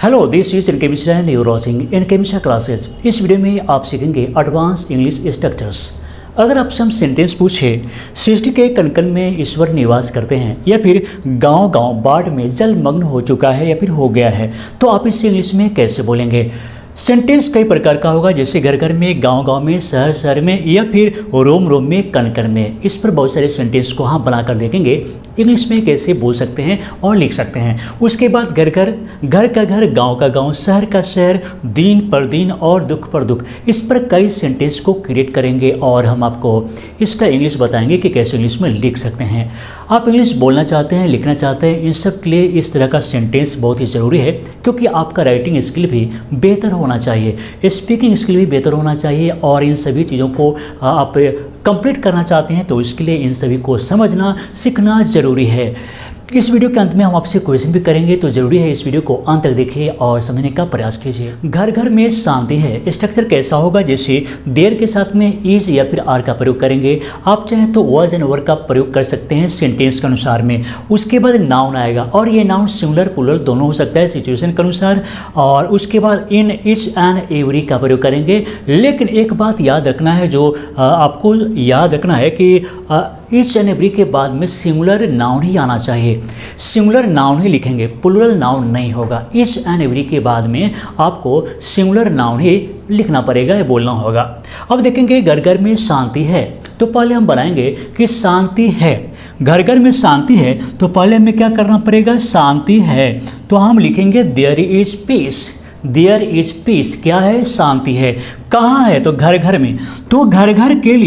Hello, this is इनके Mishra and you're watching इनके Mishra classes. इस वीडियो में आप सीखेंगे एडवांस इंग्लिश स्ट्रक्चर्स। अगर आपसे हम सेंटेंस पूछे सृष्टि के कण-कण में ईश्वर निवास करते हैं, या फिर गांव-गांव बाढ़ में जलमग्न हो चुका है या फिर हो गया है, तो आप इसे इंग्लिश में कैसे बोलेंगे। सेंटेंस कई प्रकार का होगा, जैसे घर घर में, गांव-गांव में, शहर-शहर में, या फिर रोम-रोम में, कण-कण में। इस पर बहुत सारे सेंटेंस को हम बनाकर देखेंगे इंग्लिश में कैसे बोल सकते हैं और लिख सकते हैं। उसके बाद घर का घर, गांव का गांव, शहर का शहर, दिन पर दिन और दुख पर दुख, इस पर कई सेंटेंस को क्रिएट करेंगे और हम आपको इसका इंग्लिश बताएंगे कि कैसे इंग्लिश में लिख सकते हैं। आप इंग्लिश बोलना चाहते हैं, लिखना चाहते हैं, इन सब के लिए इस तरह का सेंटेंस बहुत ही ज़रूरी है, क्योंकि आपका राइटिंग स्किल भी बेहतर होना चाहिए, स्पीकिंग स्किल भी बेहतर होना चाहिए, और इन सभी चीज़ों को आप कंप्लीट करना चाहते हैं तो इसके लिए इन सभी को समझना, सीखना ज़रूरी है। इस वीडियो के अंत में हम आपसे क्वेश्चन भी करेंगे, तो ज़रूरी है इस वीडियो को अंत तक देखिए और समझने का प्रयास कीजिए। घर घर में शांति है, स्ट्रक्चर कैसा होगा, जैसे देयर के साथ में इज या फिर आर का प्रयोग करेंगे। आप चाहें तो वाज एंड वर का प्रयोग कर सकते हैं सेंटेंस के अनुसार में। उसके बाद नाउन आएगा, और ये नाउन सिंगुलर प्लूरल दोनों हो सकता है सिचुएशन के अनुसार। और उसके बाद इन, ईच एंड एवरी का प्रयोग करेंगे। लेकिन एक बात याद रखना है, जो आपको याद रखना है कि ईच एंड एवरी के बाद में सिंगुलर नाउन ही आना चाहिए, सिंगुलर नाउन ही लिखेंगे, प्लूरल नाउन नहीं होगा। ईच एंड एवरी के बाद में आपको सिंगुलर नाउन ही लिखना पड़ेगा या बोलना होगा। अब देखेंगे घर घर में शांति है, तो पहले हम बनाएंगे कि शांति है। घर घर में शांति है तो पहले हमें क्या करना पड़ेगा, शांति है तो हम लिखेंगे there is peace. There is peace क्या है, शांति है। कहाँ है, तो घर घर में। तो घर घर के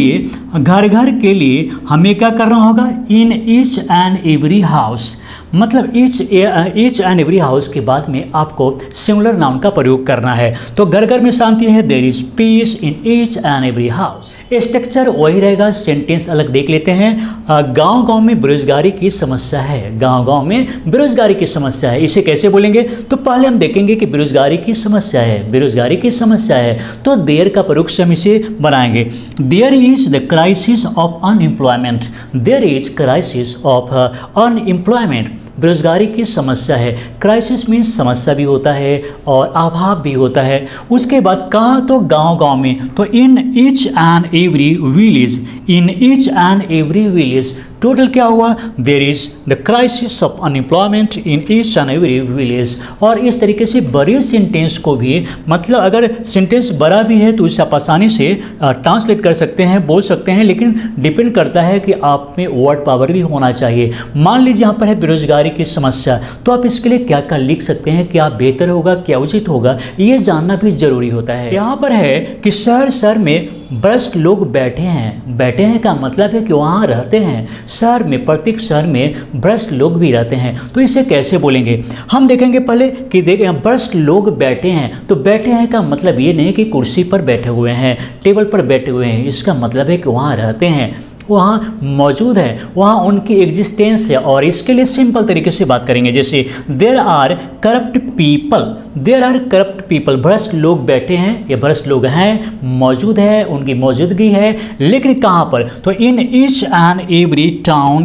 लिए हमें क्या करना होगा, in each and every house. मतलब ईच एंड एवरी हाउस के बाद में आपको सिंगुलर नाउन का प्रयोग करना है। तो घर घर में शांति है, there is peace in each and every house. Structure वही रहेगा, सेंटेंस अलग देख लेते हैं। गांव गांव में बेरोजगारी की समस्या है, गांव गांव में बेरोजगारी की समस्या है, इसे कैसे बोलेंगे। तो पहले हम देखेंगे कि बेरोजगारी की समस्या है, बेरोजगारी की समस्या है, तो देयर का प्रयोग से हम इसे बनाएंगे। There is the crisis of unemployment. There is crisis of unemployment, बेरोजगारी की समस्या है। क्राइसिस मीन्स समस्या भी होता है और अभाव भी होता है। उसके बाद कहाँ, तो गांव गांव में, तो in each and every village, in each and every village. Total क्या हुआ, there is the crisis of unemployment in each and every village. और इस तरीके से बड़े सेंटेंस को भी, मतलब अगर सेंटेंस बड़ा भी है तो इसे आप आसानी से ट्रांसलेट कर सकते हैं, बोल सकते हैं, लेकिन डिपेंड करता है कि आप में वर्ड पावर भी होना चाहिए। मान लीजिए यहाँ पर है बेरोजगारी की समस्या, तो आप इसके लिए क्या क्या लिख सकते हैं, क्या बेहतर होगा, क्या उचित होगा, ये जानना भी जरूरी होता है। यहाँ पर है कि शहर में भ्रष्ट लोग बैठे हैं। बैठे हैं का मतलब है कि वहाँ रहते हैं। शहर में, प्रत्येक शहर में भ्रष्ट लोग भी रहते हैं, तो इसे कैसे बोलेंगे। हम देखेंगे पहले कि भ्रष्ट लोग बैठे हैं, तो बैठे हैं का मतलब ये नहीं कि कुर्सी पर बैठे हुए हैं, टेबल पर बैठे हुए हैं, इसका मतलब है कि वहाँ रहते हैं, वहाँ मौजूद है, वहाँ उनकी एग्जिस्टेंस है। और इसके लिए सिंपल तरीके से बात करेंगे, जैसे there are corrupt people, there are corrupt people, भ्रष्ट लोग बैठे हैं या भ्रष्ट लोग हैं, मौजूद है, उनकी मौजूदगी है। लेकिन कहाँ पर, तो in each and every town,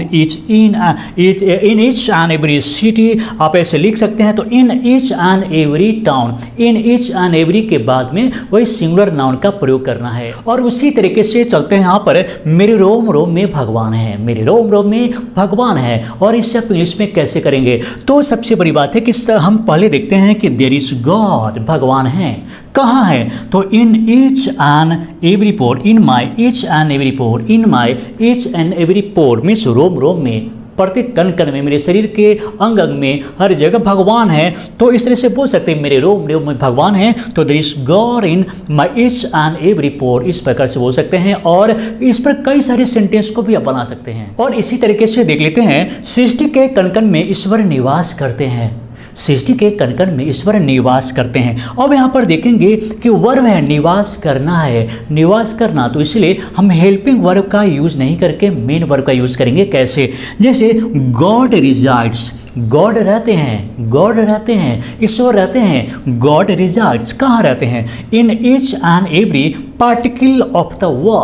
in each and every city, आप ऐसे लिख सकते हैं। तो in each and every town, in each and every के बाद में वही सिंगुलर नाउन का प्रयोग करना है। और उसी तरीके से चलते हैं यहाँ पर, मेरे रोम रोम में भगवान है, मेरे रोम रोम में भगवान है। और इससे आप इंग्लिश में कैसे करेंगे, तो सबसे बड़ी बात है कि हम पहले देखते हैं कि देयर इज गॉड, भगवान है। कहाँ है, तो in each and every pore, in my each and every pore, in my each and every pore means रोम रोम में, प्रत्येक कण कण में, मेरे शरीर के अंग अंग में, हर जगह भगवान है। तो इस तरह से बोल सकते हैं, मेरे रोम रोम में भगवान है, तो there is God in my each and every pore, इस प्रकार से बोल सकते हैं। और इस पर कई सारे सेंटेंस को भी आप बना सकते हैं। और इसी तरीके से देख लेते हैं, सृष्टि के कण कण में ईश्वर निवास करते हैं, सृष्टि के कण कण में ईश्वर निवास करते हैं। अब यहाँ पर देखेंगे कि वर्ब है, निवास करना है, निवास करना, तो इसलिए हम हेल्पिंग वर्ब का यूज नहीं करके मेन वर्ब का यूज करेंगे। कैसे, जैसे गॉड रिजाइड्स, गॉड रहते हैं, गॉड रहते हैं, ईश्वर रहते हैं। गॉड रिजाइड्स कहाँ रहते हैं, in each and every particle of the world,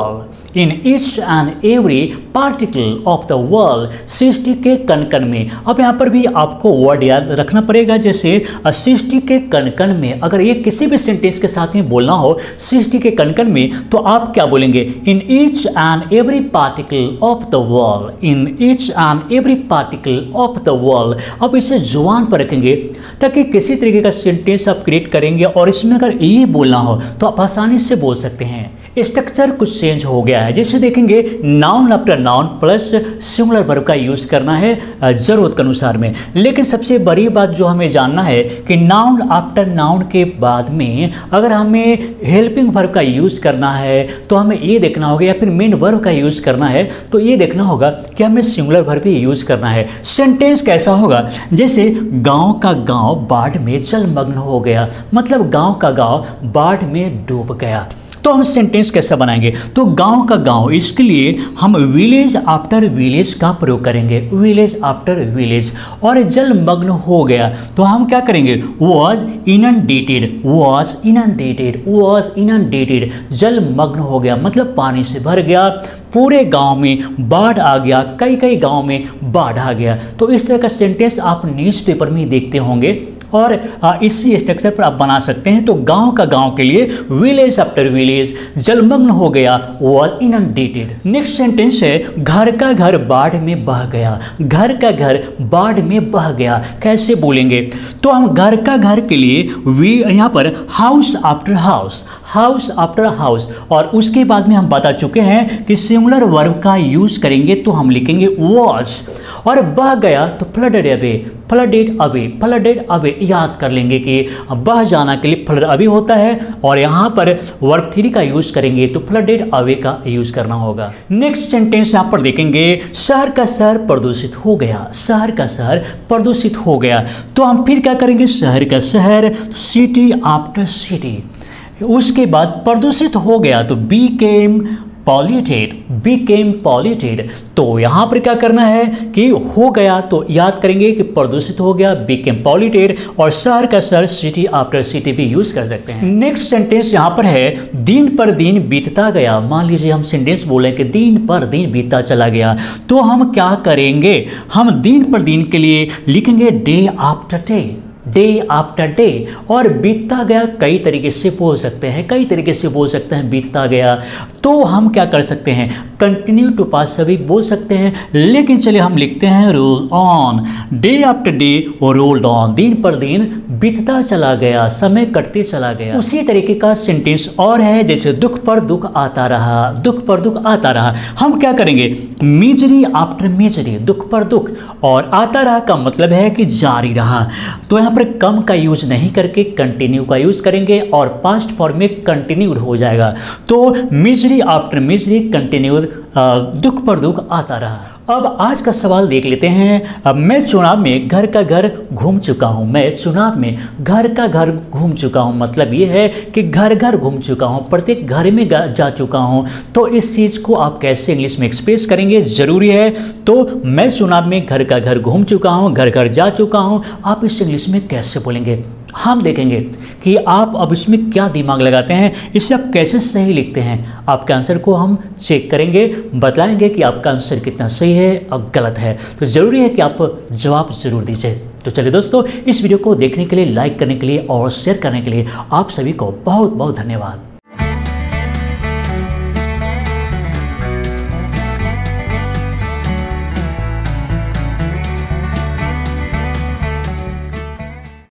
in each and every particle of the world, सृष्टि के कण कण में। अब यहाँ पर भी आपको वर्ड याद रखना पड़ेगा, जैसे सृष्टि के कण कण में, अगर ये किसी भी सेंटेंस के साथ में बोलना हो सृष्टि के कण कण में, तो आप क्या बोलेंगे, in each and every particle of the world, in each and every particle of the world. अब इसे जुबान पर रखेंगे ताकि किसी तरीके का सेंटेंस आप क्रिएट करेंगे और इसमें अगर ये बोलना हो तो आप आसानी से बोल सकते हैं। स्ट्रक्चर कुछ चेंज हो गया है, जैसे देखेंगे noun after noun plus singular verb का यूज करना है जरूरत के अनुसार में। लेकिन सबसे बड़ी बात जो हमें जानना है कि नाउन आफ्टर नाउन के बाद में अगर हमें हेल्पिंग वर्ब का यूज करना है तो हमें ये देखना होगा, या फिर मेन वर्ब का यूज करना है तो ये देखना होगा कि हमें सिंगुलर वर्ब ही यूज करना है। सेंटेंस कैसा होगा, जैसे गांव का गांव बाढ़ में जलमग्न हो गया, मतलब गांव का गांव बाढ़ में डूब गया। तो हम सेंटेंस कैसा बनाएंगे, तो गांव का गांव, इसके लिए हम विलेज आफ्टर विलेज का प्रयोग करेंगे, विलेज आफ्टर विलेज। और जलमग्न हो गया तो हम क्या करेंगे, was inundated, was inundated, was inundated. जलमग्न हो गया मतलब पानी से भर गया, पूरे गांव में बाढ़ आ गया, कई कई गांव में बाढ़ आ गया। तो इस तरह का सेंटेंस आप न्यूज़पेपर में देखते होंगे और इसी स्ट्रक्चर पर आप बना सकते हैं। तो गांव का गांव के लिए विलेज आफ्टर विलेज, जलमग्न हो गया, वॉज इनंडेटेड। नेक्स्ट सेंटेंस है घर का घर बाढ़ में बह गया, घर का घर बाढ़ में बह गया। कैसे बोलेंगे, तो हम घर का घर के लिए यहाँ पर house after house, house after house, और उसके बाद में हम बता चुके हैं कि सिंगुलर वर्ब का यूज करेंगे तो हम लिखेंगे वॉज। और बह गया तो flooded away, flooded away, flooded away. याद कर लेंगे कि बह जाना के लिए फ्लड अवे होता है और यहाँ पर वर्ब 3 का यूज करेंगे तो फ्लडेड अवे का यूज करना होगा। नेक्स्ट सेंटेंस यहाँ पर देखेंगे शहर का शहर प्रदूषित हो गया, शहर का शहर प्रदूषित हो गया। तो हम फिर क्या करेंगे, शहर का शहर, सिटी आफ्टर सिटी। उसके बाद प्रदूषित हो गया तो बीकेम पॉल्यूटेड, बीकेम पॉल्यूटेड। तो यहाँ पर क्या करना है कि हो गया तो याद करेंगे कि प्रदूषित हो गया, बीकेम पॉल्यूटेड, और शहर का शहर सिटी आफ्टर सिटी भी यूज कर सकते हैं। नेक्स्ट सेंटेंस यहाँ पर है दिन पर दिन बीतता गया। मान लीजिए हम सेंटेंस बोले कि दिन पर दिन बीतता चला गया, तो हम क्या करेंगे, हम दिन पर दिन के लिए लिखेंगे day after day, day after day. और बीतता गया कई तरीके से बोल सकते हैं, कई तरीके से बोल सकते हैं बीतता गया। तो हम क्या कर सकते हैं, कंटिन्यू टू पास से भी बोल सकते हैं, लेकिन चलिए हम लिखते हैं roll on, day after day और रोल्ड ऑन, दिन पर दिन बीतता चला गया, समय कटते चला गया। उसी तरीके का सेंटेंस और है, जैसे दुख पर दुख आता रहा, दुख पर दुख आता रहा। हम क्या करेंगे, मिजरी आफ्टर मिजरी, दुख पर दुख, और आता रहा का मतलब है कि जारी रहा। तो यहाँ पर कम का यूज नहीं करके कंटिन्यू का यूज करेंगे और पास्ट फॉर्म में कंटिन्यूड हो जाएगा। तो मिजरी आफ्टर मिजरी, कंटिन्यूड, दुख पर दुख आता रहा। अब आज का सवाल देख लेते हैं। अब मैं चुनाव में घर का घर घूम चुका हूँ, मैं चुनाव में घर का घर घूम चुका हूँ, मतलब ये है कि घर घर घूम चुका हूँ, प्रत्येक घर में जा चुका हूँ। तो इस चीज़ को आप कैसे इंग्लिश में एक्सप्रेस करेंगे जरूरी है। तो मैं चुनाव में घर का घर घूम चुका हूँ, घर घर जा चुका हूँ, आप इस इंग्लिश में कैसे बोलेंगे। हम देखेंगे कि आप अब इसमें क्या दिमाग लगाते हैं, इसे आप कैसे सही लिखते हैं। आपके आंसर को हम चेक करेंगे, बताएंगे कि आपका आंसर कितना सही है और गलत है। तो ज़रूरी है कि आप जवाब ज़रूर दीजिए। तो चलिए दोस्तों, इस वीडियो को देखने के लिए, लाइक करने के लिए और शेयर करने के लिए आप सभी को बहुत बहुत धन्यवाद।